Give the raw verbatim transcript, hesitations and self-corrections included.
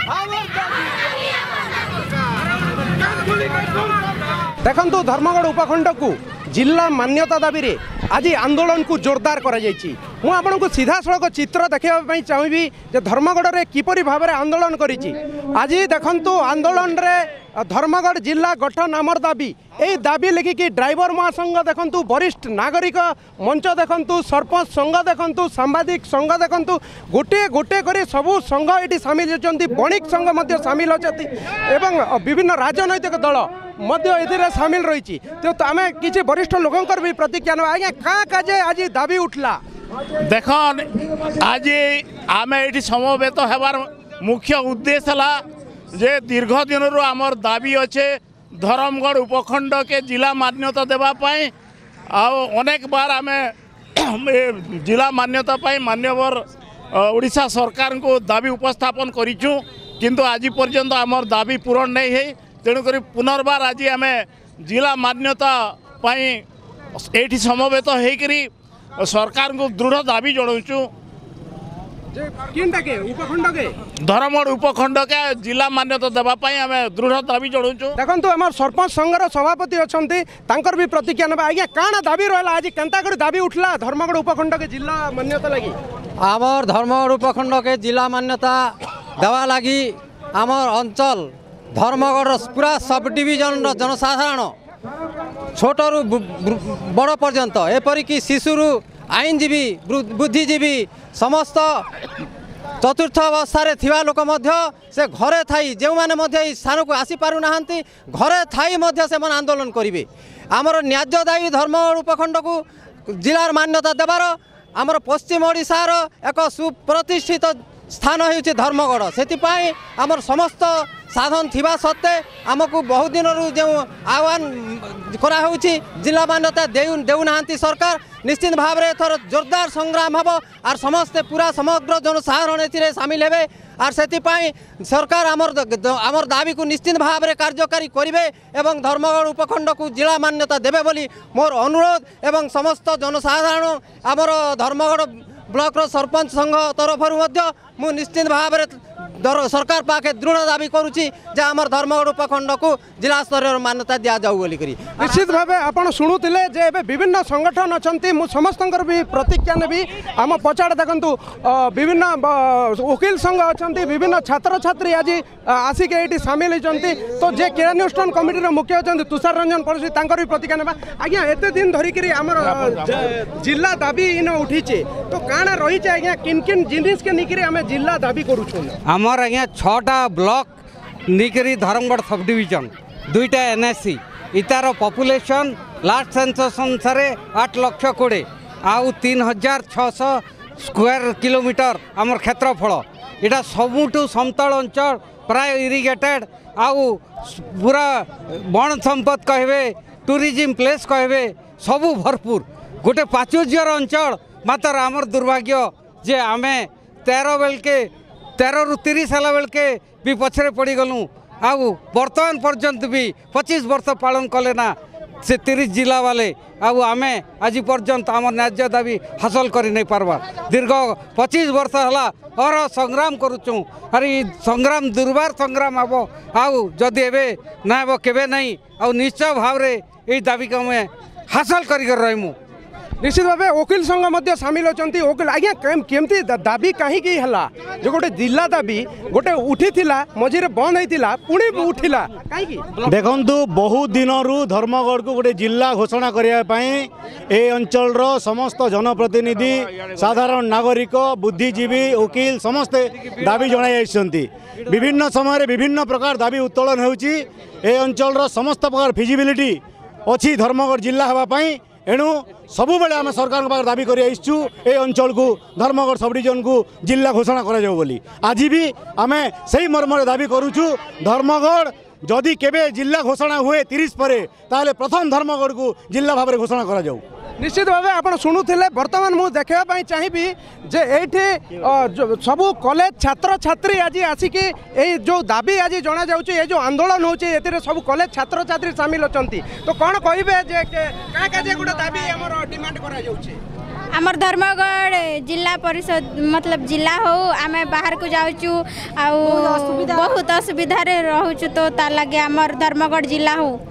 देखु धर्मगढ़ उपखंड को जिला मान्यता दाबी रे आज आंदोलन को जोरदार करा जायछि। मु आपन को सीधा सड़क चित्र देखा चाहिए जे धर्मगढ़ रे किपरि भाव में आंदोलन करिछि। आज देखंतु आंदोलन रे धर्मगढ़ जिला गठन आमर दाबी ए दाबी लिखिकी ड्राइवर महासंघ देखंतु वरिष्ठ नागरिक मंच देखंतु सरपंच संघ देखंतु सांबादिक संघ देखंतु गोटे गोटे करे सबू संघ ये सामिल होती बणिक संघ मध्य सामिल होती एवं विभिन्न राजनैतिक दल मध्य ए सामिल रही। तो आम किसी वरिष्ठ लोकंर भी प्रतिक्रिया ना आज्ञा क्या काजे आज दाबी उठला देख आज आम ये समवेत होबार मुख्य उद्देश्य है जे दीर्घ दिन रू आमर दाबी अच्छे धर्मगढ़ उपखंड के जिला मान्यता देवाई अनेक बार आम जिला मान्यता मान्यवर ओडिशा सरकार को दाबी उपस्थापन करूँ किंतु आज पर्यंत आमर दाबी पूरण नहीं है। तेणुक पुनर्बार आज आम जिला मान्यता ये समवेत होकरी सरकार को दृढ़ दाबी जनाऊँ धर्मगढ़ उपखंड के जिला मान्यता देवाई आम दृढ़ दाबी जनाऊँ। देखो आम सरपंच संघर सभापति अच्छा भी प्रतिक्रिया ना आज्ञा काण दाबी रहा आज केन्ता कर दाबी उठला धर्मगढ़ उपखंड के जिला मान्यता लगी आमर धर्मगढ़ उपखंड के जिला मान्यता देवा लगी आमर अंचल धर्मगढ़ पूरा सब डिविजन जनसाधारण छोट रु बड़ पर्यंत एपरिक शिशु आईनजीवी बुद्धिजीवी समस्त चतुर्थ अवस्था थिबा लोक मध्य से घरे थाई जो मैंने स्थान को आसी पारु नाहांती घरे थाई मध्य से मन आंदोलन करेंगे। आमर न्याज्य दायी धर्मगढ़ उपखंड को जिलार मान्यता देवार आमर पश्चिम ओडिशार एक सुप्रतिष्ठित स्थान होउछि धर्मगढ़ से आमर समस्त साधन थिबा सत्ते आमको बहुत दिन जो आह्वान करा होउछि जिला मान्यता देउ देउनाहांती सरकार निश्चित भाव में एथर जोरदार संग्राम हम और समस्ते पूरा समग्र जनसाधारण ए सामिल हेबे और से सरकार आमर आमर दाबी को निश्चित भाव में कार्यकारी करेंगे एवं धर्मगढ़ उपखंड को जिला मान्यता देवे बोली मोर अनुरोध एवं समस्त जनसाधारण आमर धर्मगढ़ ब्लॉक सरपंच संघ तरफ मु निश्चित भाव में सरकार पाखे दृढ़ दाबी करुच्ची जे आमर धर्मगढ़ उपखंड को जिला स्तर मान्यता दि जाऊ बोली करी। निश्चित भाव आपड़ शुणुले जे विभिन्न संगठन अच्छा समस्त भी प्रतिक्रिया नेबी आम पचाड़ देखु विभिन्न वकिल संघ अच्छा विभिन्न छात्र छात्री आज आसिक ये सामिल होती तो जे क्रियानुष्ठान कमिटी मुख्य अच्छा तुषार रंजन पड़ोसी भी प्रतिक्रिया ना आज्ञा एत दिन धरिक आमर जिला दाबी इन उठी तो काण रही आज्ञा किन किन जिनिस के निकरी आम जिला दाबी करूँ आमर आज्ञा छटा ब्लॉक निकरी धर्मगढ़ सब डिविजन दुईटा एनएससी इतार पॉपुलेशन लास्ट सेंसस अनुसार आठ लक्ष कोड़े आउ तीन हजार छःश स्क्वायर किलोमीटर आमर क्षेत्रफल इटा सबुठू समतल अंचल प्राय इरिगेटेड आउ पूरा वन संपद कहे टूरिज्म प्लेस कहे सबू भरपूर गोटे पाचुज्यर अंचल मात्र आमर दुर्भाग्य जे आमे तेरह बेल के तेरह रु तीस है बेल के भी पछरे पड़ गलु आउ बर्तमान पर्यंत भी पच्चीस वर्ष पालन कले ना से तीस जिला वाले आउ आमे आज पर्यंत आम न्याज्य दाबी हासिल कर नहीं पार्बा दीर्घ पच्चीस वर्ष है और संग्राम करुचु अरे संग्राम दुर्बार संग्राम हम आउ जदि एबे ना हे केबे नहीं आउ निश्चय भाव रे ये दाबी को हमें हासिल कर रहीमु। निश्चित भाव वकिल संघ मध्य सामिल होती वकिल आज्ञा केमती दाबी कहीं जो गोटे जिला दाबी गोटे उठी मझे बंद होता पुणी उठिला कहीं देखु बहुत दिन रु धर्मगढ़ को गोटे जिला घोषणा करने ए अंचल समस्त जनप्रतिनिधि साधारण नागरिक बुद्धिजीवी वकिल समस्ते दाबी जनाई विभिन्न समय विभिन्न प्रकार दाबी उत्तोलन होउची ए अंचल समस्त प्रकार फिजिबिलिटी अच्छी धर्मगढ़ जिला होगापाई एणु सबु बेले आम सरकार पाखे दाबी कर ए अंचल को धर्मगढ़ सब डिविजन को जिला घोषणा करा जाऊ बोली आज भी आम से मर्म दाबी करुचु धर्मगढ़ जदि केबे जिला घोषणा हुए तीस पर ताले प्रथम धर्मगढ़ को जिला भाव में घोषणा करा जाऊ। निश्चित भाव आप शुणुले बर्तमान मुझे देखापी चाहिए जे ये सबू कॉलेज छात्र छात्री आज आसिक जो दाबी आज जना जाऊँगी ये जो आंदोलन होती सब कॉलेज छात्र छात्री सामिल अच्छा तो कौन कहे गोटे दाबी डिमांड करा आमर धर्मगढ़ जिला परिषद मतलब जिला हो आम बाहर को जाऊँ बहुत असुविधा रोचु तो तार लगे आमर धर्मगढ़ जिला हो